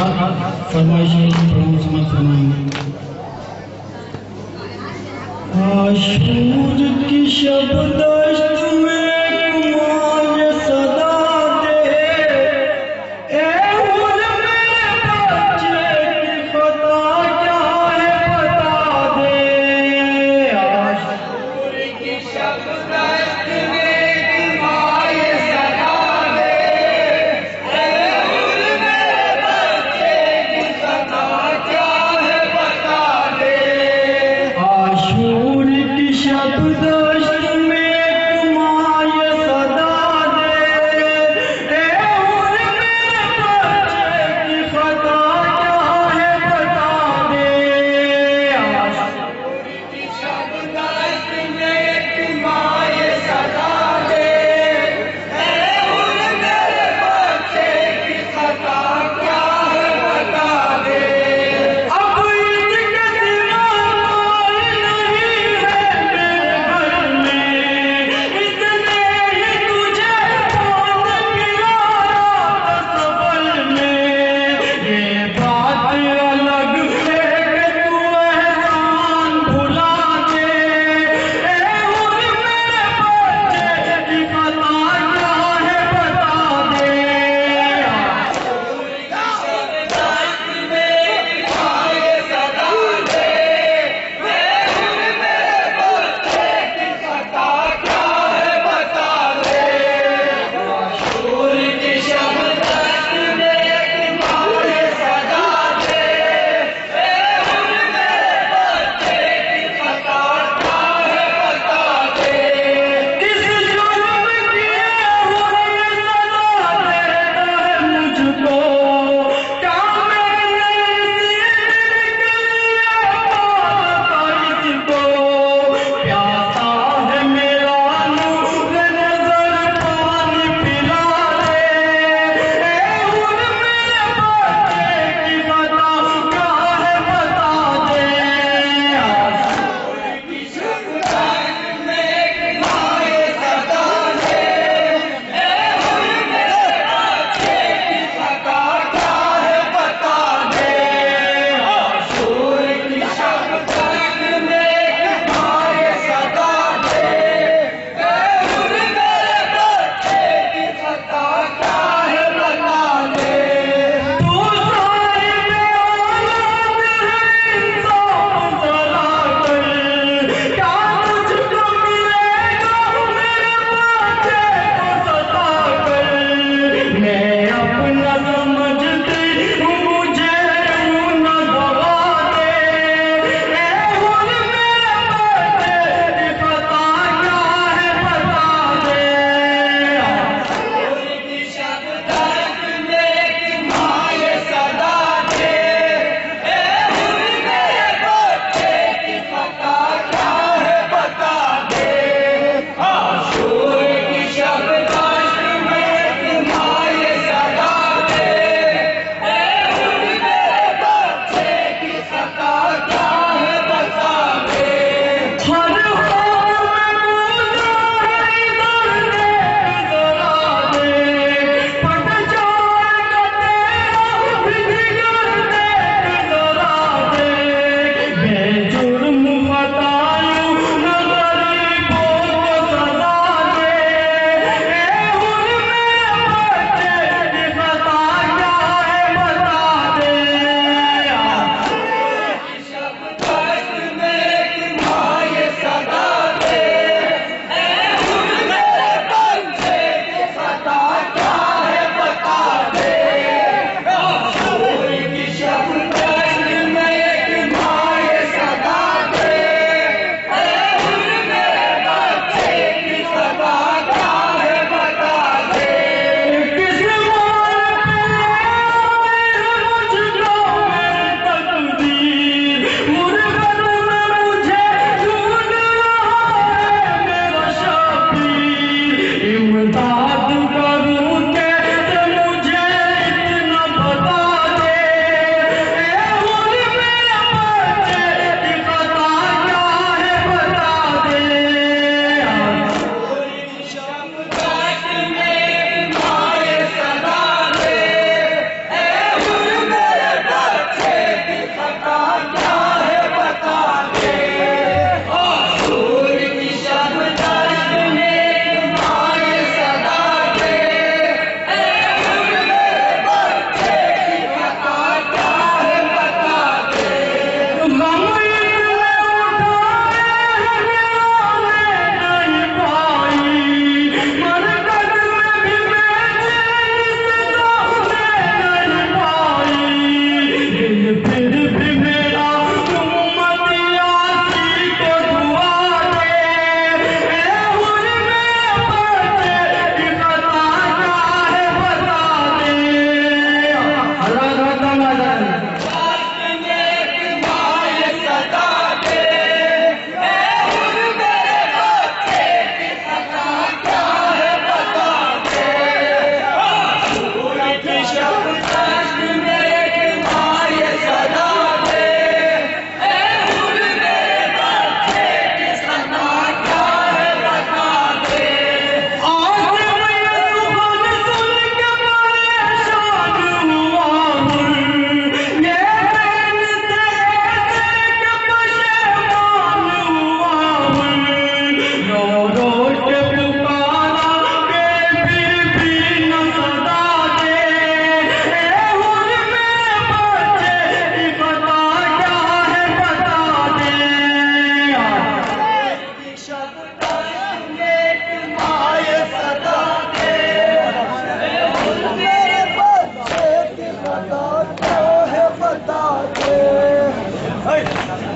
फरमाइश समझ आशूर की शब्दश्त में कुमार सदा दे ए हुर मेरे बच्चे की पता क्या है बता दे आशूर की शब्दश्त में कुमार सदा दे ए हुर मेरे बच्चे की पता क्या है बता दे आशूर शब्दश्त में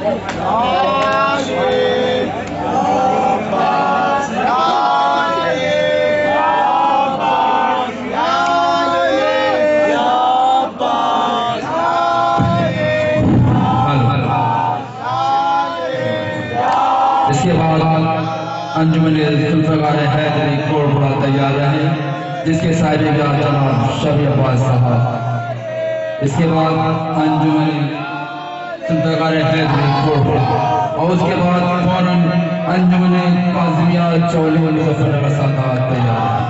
इसके बाद अंजुमन जुल्फ़िकार हैदरी कोटपुरा तैयार रहे, जिसके साहिब जनाब शफी अब्बास साहब। इसके बाद अंजुमन जुल्फ़िकार हैदरी कोटपुरा और उसके बाद फौरन अंजुमन काज़िमिया चौली मुज़फ़्फ़र सादात तैयार है।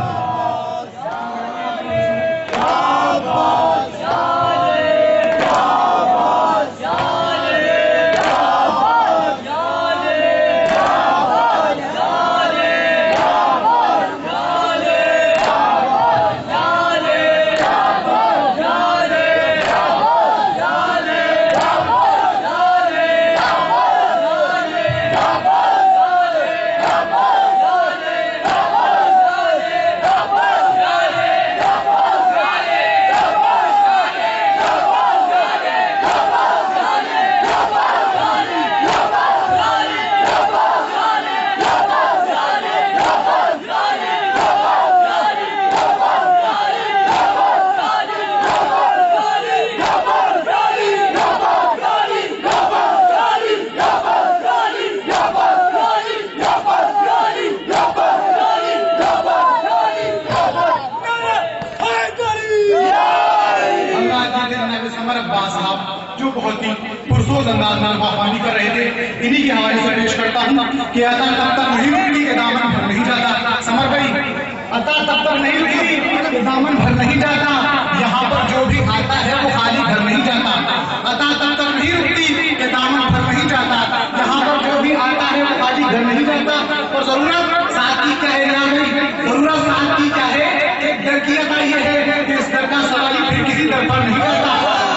जो बहुत ही पुरसोज अंदाज में बागवानी कर रहे थे, इन्हीं के हवाले से पेश करता हूँ कि अता तब तक नहीं रुकती के दामन भर नहीं जाता। समर भाई, अता तब तक नहीं रुकती के दामन भर नहीं जाता, यहाँ पर जो भी आता है वो खाली घर नहीं जाता। अता तब तक नहीं रुकती के दामन भर नहीं जाता, यहाँ पर जो भी आता है वो खाली घर नहीं जाता। और जरूरत साथ की क्या है, जरूरत साथ की क्या है, एक दर की अता ये है कि इस दर का सवाली फिर किसी दर पर नहीं करता,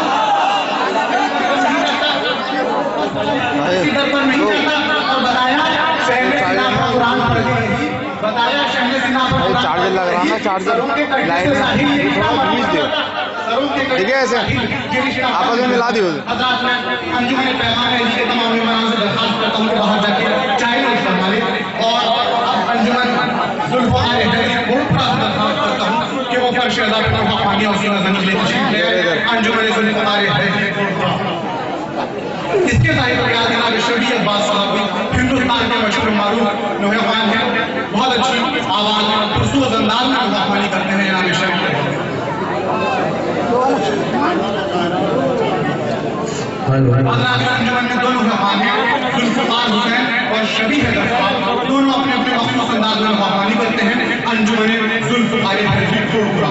पर नहीं करता। और बताया कुरान पढ़ के, बताया चार्जर लग रहा है, चार्जर लाइट में थोड़ा बीज दो, ठीक है, ऐसे आपस में मिला दियो। अंजुमन पैगाम है, इसके तमाम मेहमानों से दरखास्त करता हूँ कि बाहर जाके चाय नोट फरमाए। और अंजुमन जुल्फ़िकार हैदरी कोटपुरा से दरखास्त करता हूँ कि वो फर्श अज़ाब पर पानी और उसकी नजर निकले तशरीफ ले अंजुमन जुल्फ़िकार हैदरी कोटपुरा। इसके साहिब जनाब शफी अब्बास साहब हिंदुस्तान के मशहूर मारूफ नौजवान हैं, बहुत अच्छी आवाज में पुरसोज अंदाज में मेहमानी करते हैं जनाब शफी। अंजुमन में दोनों मेहमान हैं, जुल्फ़िकार हुसैन और शफी अब्बास, दोनों अपने अपने मखसूस अंदाज में मेहमानी करते हैं। अंजुमन जुल्फ़िकार हैदरी कोटपुरा।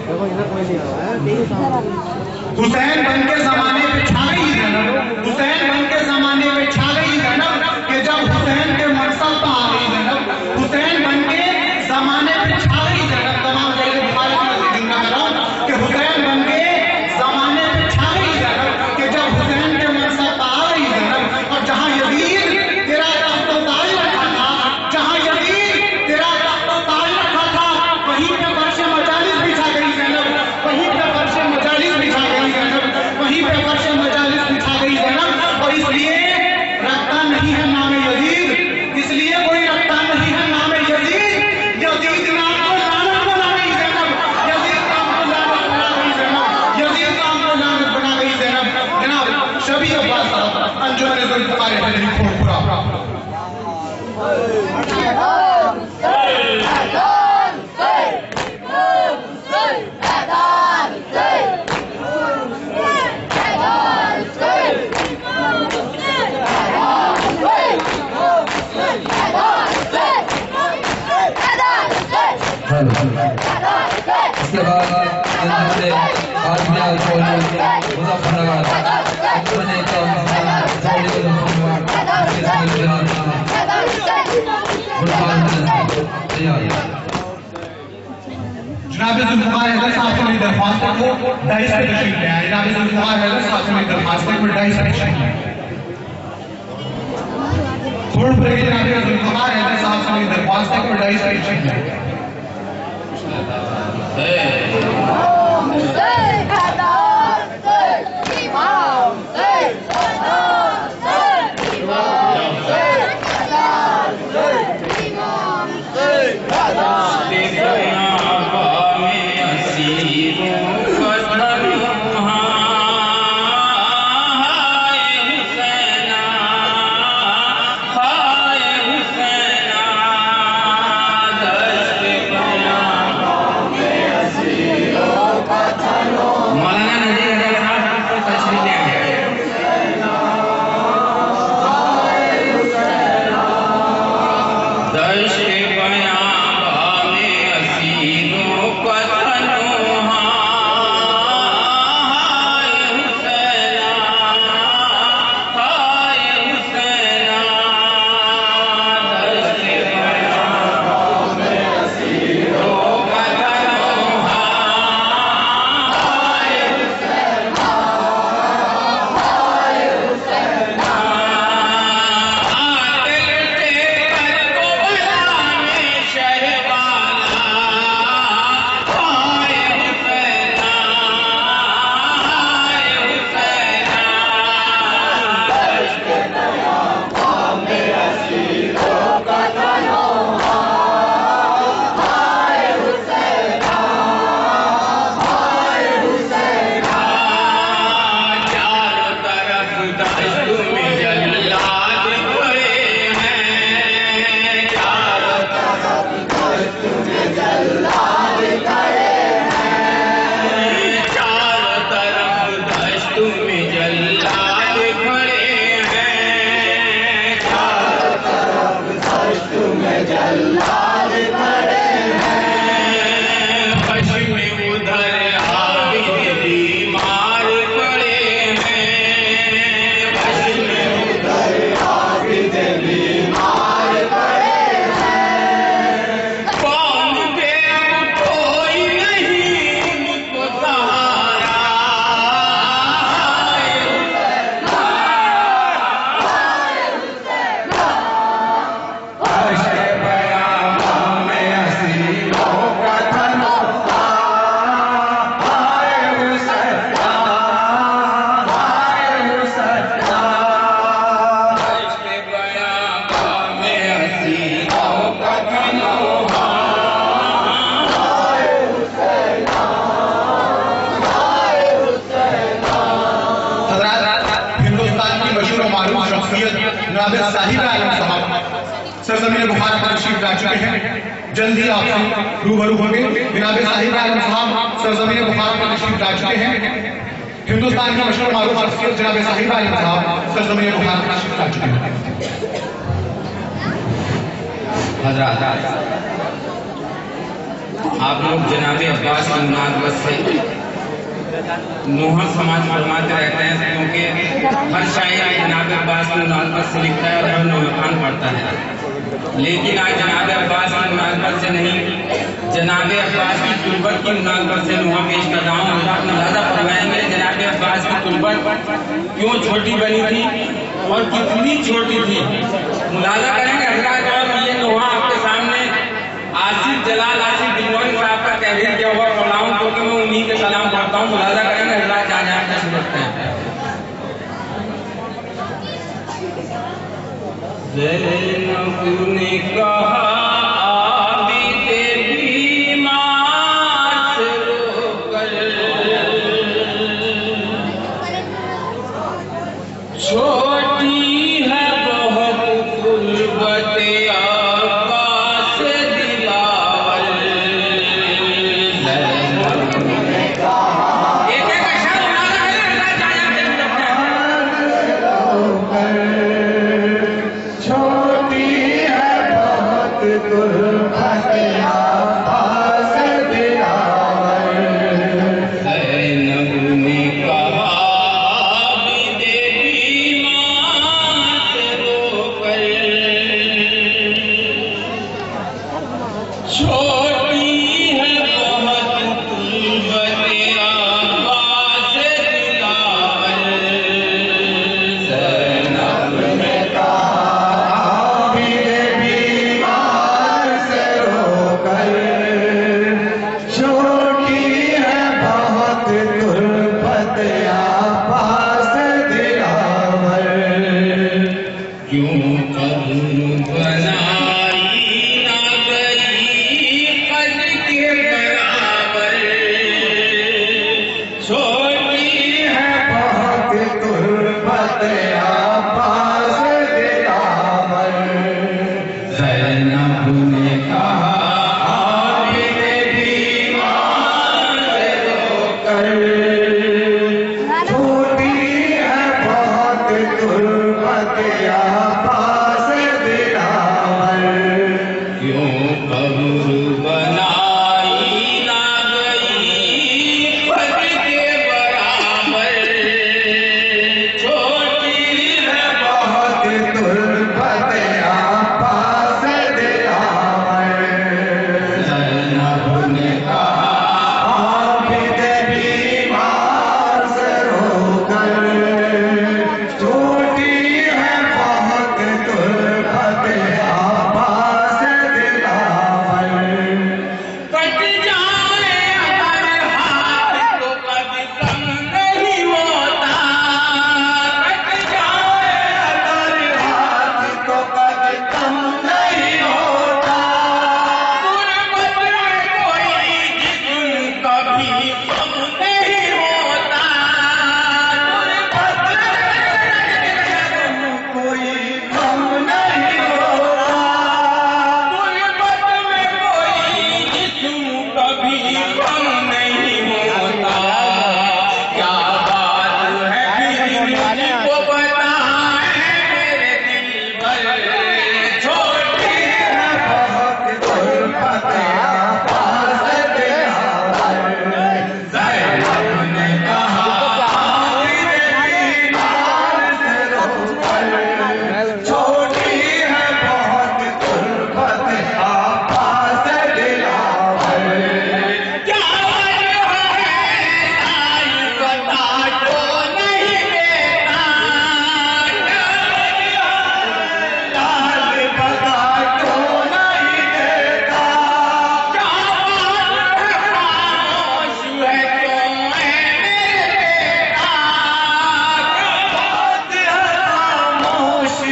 हुसैन बन के जमाने पे छा गई ज़ैनब, हुसैन बन के जमाने पे छा गई ज़ैनब कि जब हुसैन के मकसद पर आ गई ज़ैनब, हुसैन बन के जमाने पे छा गई ज़ैनब। तमाम जगह बुखारी की नज़र जिंदा कर रहा हूँ कि हुसैन बन के जमाने पे छा गई ज़ैनब कि जब हुसैन के मकसद पर आ गई ज़ैनब। और जहाँ यजीद तेरा तख्त ताज रखा था, जहाँ यजीद तेरा तख्त ताज रखा था, वहीं पे फर्श मजालिस बिछा गई ज़ैनब, वहीं पे फर्श मजालिस बिछा गई ज़ैनब, वहीं पे फर्श मजालिस बिछा गई ज़ैनब। और इसलिए रखता नहीं है नाम यजीद, इसलिए कोई रखता नहीं है नाम यजीद। यजीद नाम को लानत बना गई ज़ैनब, यजीद नाम को लानत बना गई ज़ैनब, यजीद नाम को लानत बना गई ज़ैनब। जनाब शफी अब्बास साहब अंजुमन जुल्फ़िकार हैदरी कोटपुरा। इसके बाद जनाब जुल्फ़िकार हैदर साहब से मेरी दरख्वास्त है वो डाइस पे तशरीफ ले आए। जनाब जुल्फ़िकार हैदर साहब से मेरी दरख्वास्त है वो डाइस पे तशरीफ ले आए। थोड़ा ब्रेक जनाब जुल्फ़िकार हैदर साहब से मेरी दरख्वास्त है वो डाइस पे तशरीफ ले आए। सरजमीन बुखारा पर तशरीफ ला चुके हैं। जल्दी आपसे रूबरू होंगे। जनाब साहिब आलम साहब सरजमीन बुखारा पर तशरीफ ला चुके हैं। हिंदुस्तान की मशहूर मारूफ शख्सियत जनाब साहिब आलम साहब सरजमीन बुखारा पर तशरीफ ला चुके हैं। हज़रात, आप लोग जनाब अब्बास की मुनासबत से नूहा समाज फरमाते रहते हैं, क्योंकि हर शायर जनाब अब्बास की मुनासबत से लिखता है और हर नूहा खान पढ़ता है। लेकिन आज जनाब अब्बास की मुनासबत से नहीं, जनाब अब्बास की तुलबत की मुनासबत से नूहा पेश कर रहा हूँ। आप अंदाजा फरमाएंगे जनाब अब्बास की तुलबत क्यों छोटी बनी थी और कितनी छोटी थी। मुलाजा करेंगे हज़रात। और ये नूहा आपके सामने आसिफ जलाल आसिफ बिनवानी साहब का तहरीर किया हुआ पढ़ाऊँ, क्योंकि मैं उन्हीं के कलाम पढ़ता हूँ। मुलाजा करेंगे हज़रात, जहाँ जहाँ कैसे रखते हैं। ज़ैनब ने कहा छोटी है बहुत तुलबत या पास दिलावर।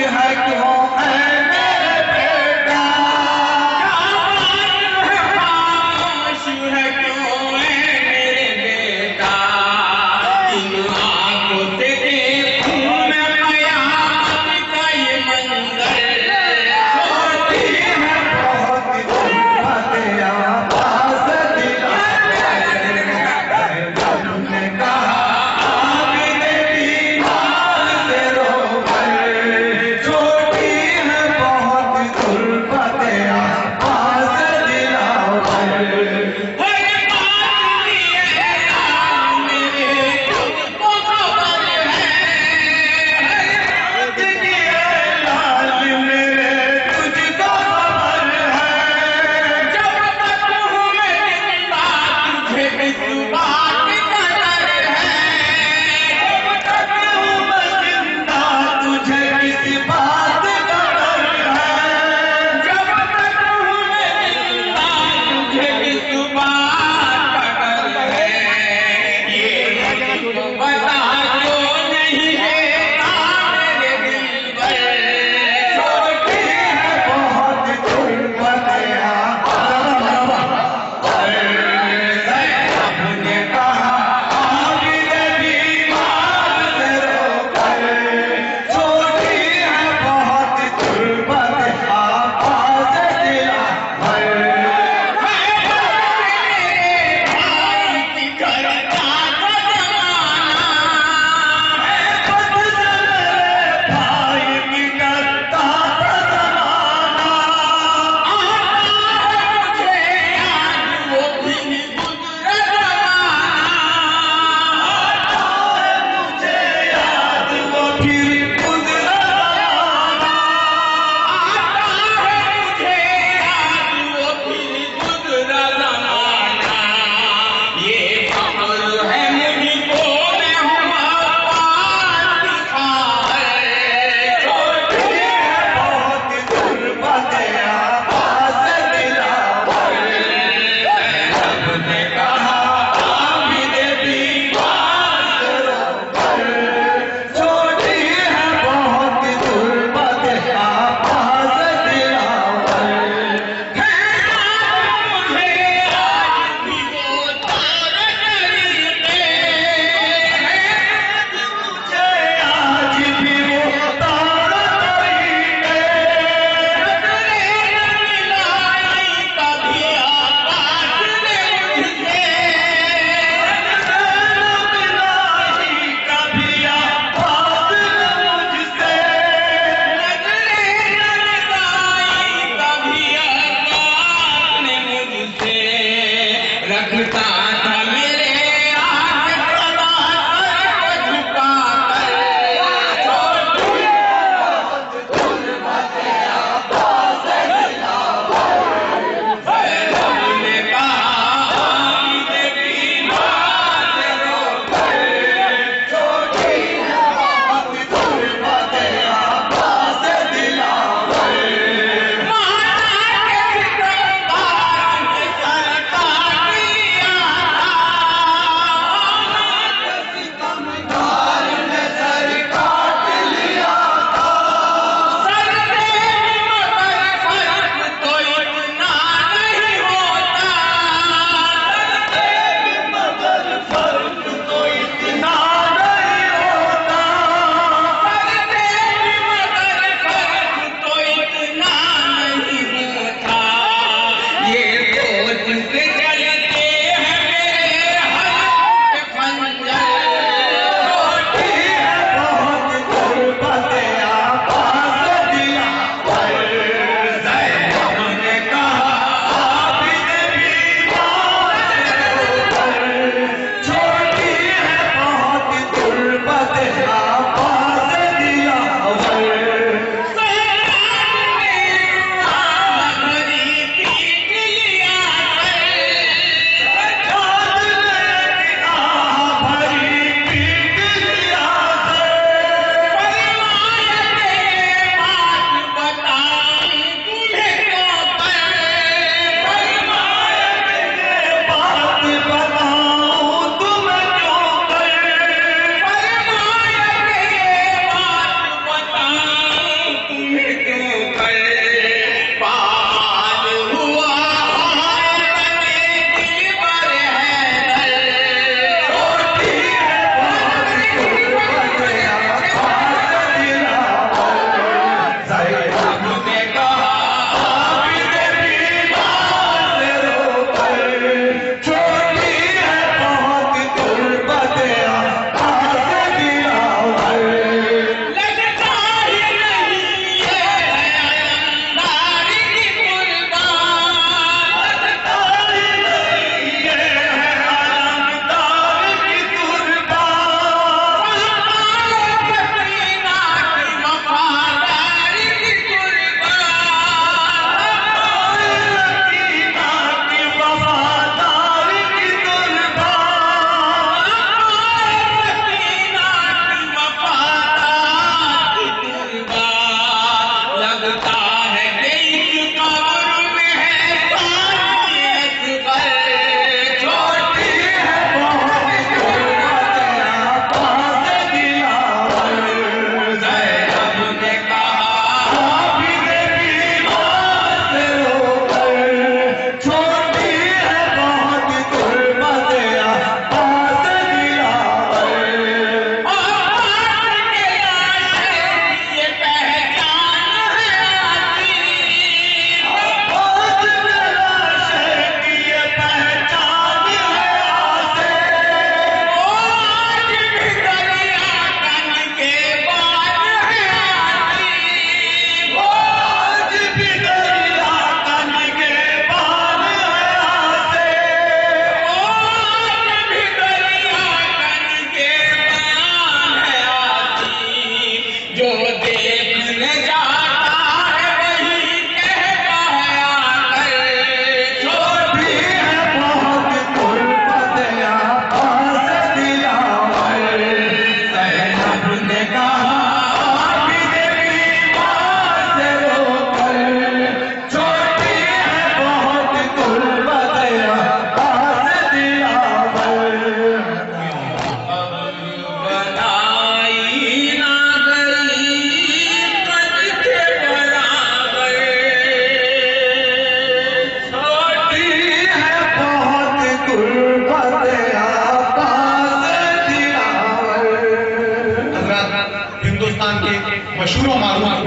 है क्यों है मेरे बेटा, खामोश है क्यों है मेरे बेटा, इन आंखों से देखूं मैं कयामत का ये मंजर, होती है बहुत उल्फत आवाज़ तुमने कहा आग ने दीवार से रोकर, छोटी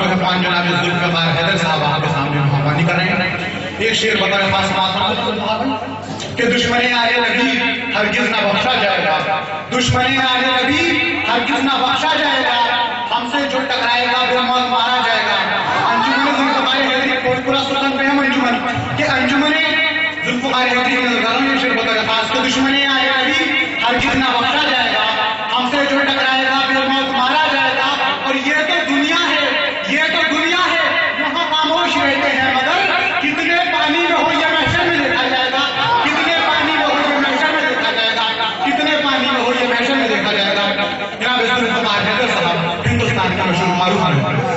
रहमान जनाब जुल्फ़िकार हैदर साहब आपके सामने मेहरबानी कर रहे हैं। एक शेर बताए खास बात कि दुश्मने आले नबी हरगिज ना बख्शा जाएगा, दुश्मने आले नबी हरगिज ना बख्शा जाएगा, हमसे जो टकराएगा बेमौत मारा जाएगा। अंजुमन जुल्फ़िकार हैदरी कोटपुरा सुल्तान पे हम अंजुमन के अंजुमने जुल्फ़िकार हैदरी के नज़ारों में शेर बताए खास कि दुश्मने आले नबी हरगिज ना बख्शा जाएगा, हमसे जो टकराएगा बेमौत मारा जाएगा। और ये तो दुनिया है, ये तो दुनिया है, यहाँ खामोश रहते हैं मगर कितने पानी में हो ये महशर में देखा जाएगा, कितने पानी में हो ये महशर में देखा जाएगा, कितने पानी में हो ये महशर में देखा जाएगा। जनाब जुल्फ़िकार हैदर साहब हिंदुस्तान के मशहूर मारूफ हैं।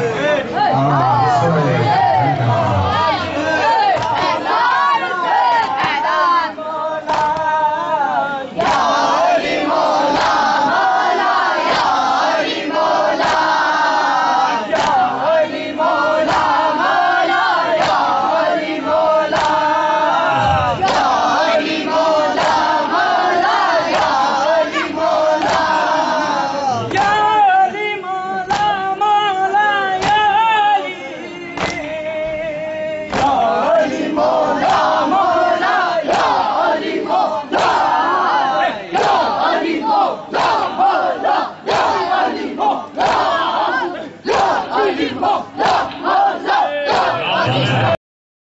Oh!